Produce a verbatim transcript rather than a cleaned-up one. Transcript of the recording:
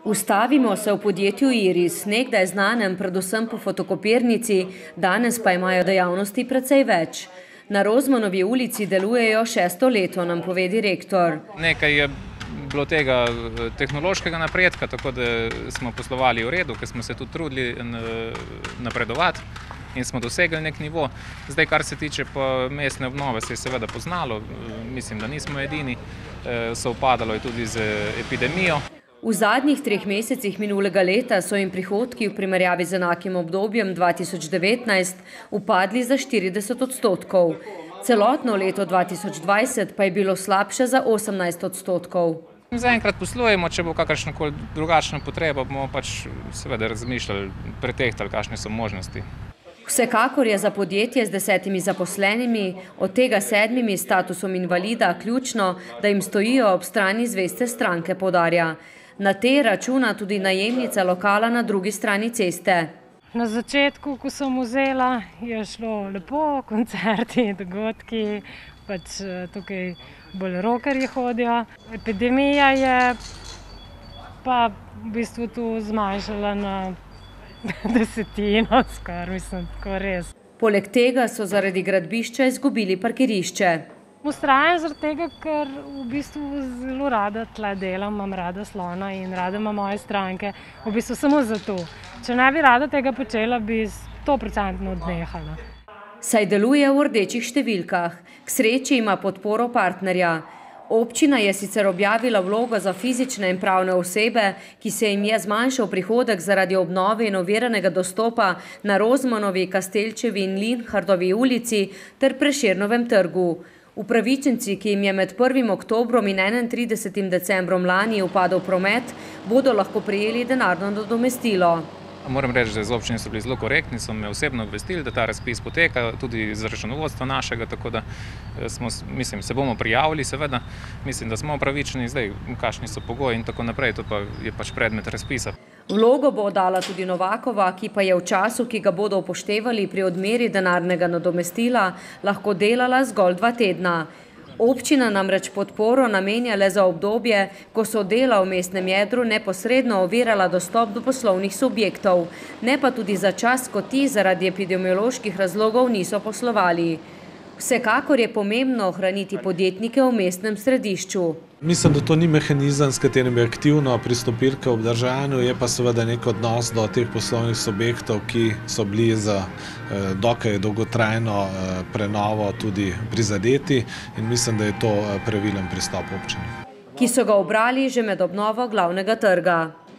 Ustavimo se v podjetju Iris, nekdaj znanem predvsem po fotokopirnici, danes pa imajo dejavnosti precej več. Na Rozmanovi ulici delujejo šesto leto, nam pove direktor. Nekaj je bilo tega tehnološkega napredka, tako da smo poslovali v redu, ker smo se tudi trudili napredovati in smo dosegli nek nivo. Zdaj, kar se tiče pa mestne obnove, se je seveda poznalo, mislim, da nismo edini, sovpadalo je tudi z epidemijo. V zadnjih treh mesecih minulega leta so jim prihodki v primerjavi z enakim obdobjem dva tisoč devetnajst upadli za štirideset odstotkov. Celotno leto dva tisoč dvajset pa je bilo slabše za osemnajst odstotkov. Zaenkrat poslujemo, če bo kakršnakoli drugačna potreba, bomo pač seveda razmišljali, pretehtali, kakšne so možnosti. Vsekakor je za podjetje z desetimi zaposlenimi, od tega sedmimi statusom invalida, ključno, da jim stojijo ob strani zveste stranke, poudarja. Na te računa tudi najemnica lokala na drugi strani ceste. Na začetku, ko sem vzela, je šlo lepo, koncerti, dogodki, pač tukaj bolj rockerji hodijo. Epidemija je pa v bistvu tu zmanjšala na desetino, skoraj, mislim, tako res. Poleg tega so zaradi gradbišča izgubili parkirišče. Vztrajam zaradi tega, ker v bistvu zelo rada tle delam, imam rada Slona in rada imam moje stranke. V bistvu samo zato. Če ne bi rada tega počela, bi sto procentno odnehala. Saj deluje v rdečih številkah. K sreči ima podporo partnerja. Občina je sicer objavila vlogo za fizične in pravne osebe, ki se jim je zmanjšal prihodek zaradi obnove in oviranega dostopa na Rozmanovi, Kastelčevi in Linhardovi ulici ter Prešernovem trgu. Upravičenci, ki jim je med prvim oktobrom in enaintridesetim decembrom lani upadel promet, bodo lahko prejeli denarno nadomestilo. Moram reči, da z občine so bili zelo korektni, so me osebno obvestili, da ta razpis poteka, tudi z računovodstva našega, tako da smo, mislim, se bomo prijavili, seveda. Mislim, da smo upravičeni, zdaj, kakšni so pogoji in tako naprej, to pa je pač predmet razpisa. Vlogo bo oddala tudi Novakova, ki pa je v času, ki ga bodo upoštevali pri odmeri denarnega nadomestila, lahko delala zgolj dva tedna. Občina namreč podporo namenja le za obdobje, ko so dela v mestnem jedru neposredno ovirala dostop do poslovnih subjektov, ne pa tudi za čas, ko ti zaradi epidemioloških razlogov niso poslovali. Vsekakor je pomembno ohraniti podjetnike v mestnem središču. Mislim, da to ni mehanizem, s katerim bi aktivno pristopili k obdržanju, je pa seveda nek odnos do teh poslovnih subjektov, ki so bili za dokaj dolgotrajno prenovo tudi prizadeti in mislim, da je to pravilen pristop občine. Ki so ga ubrali že med obnovo glavnega trga.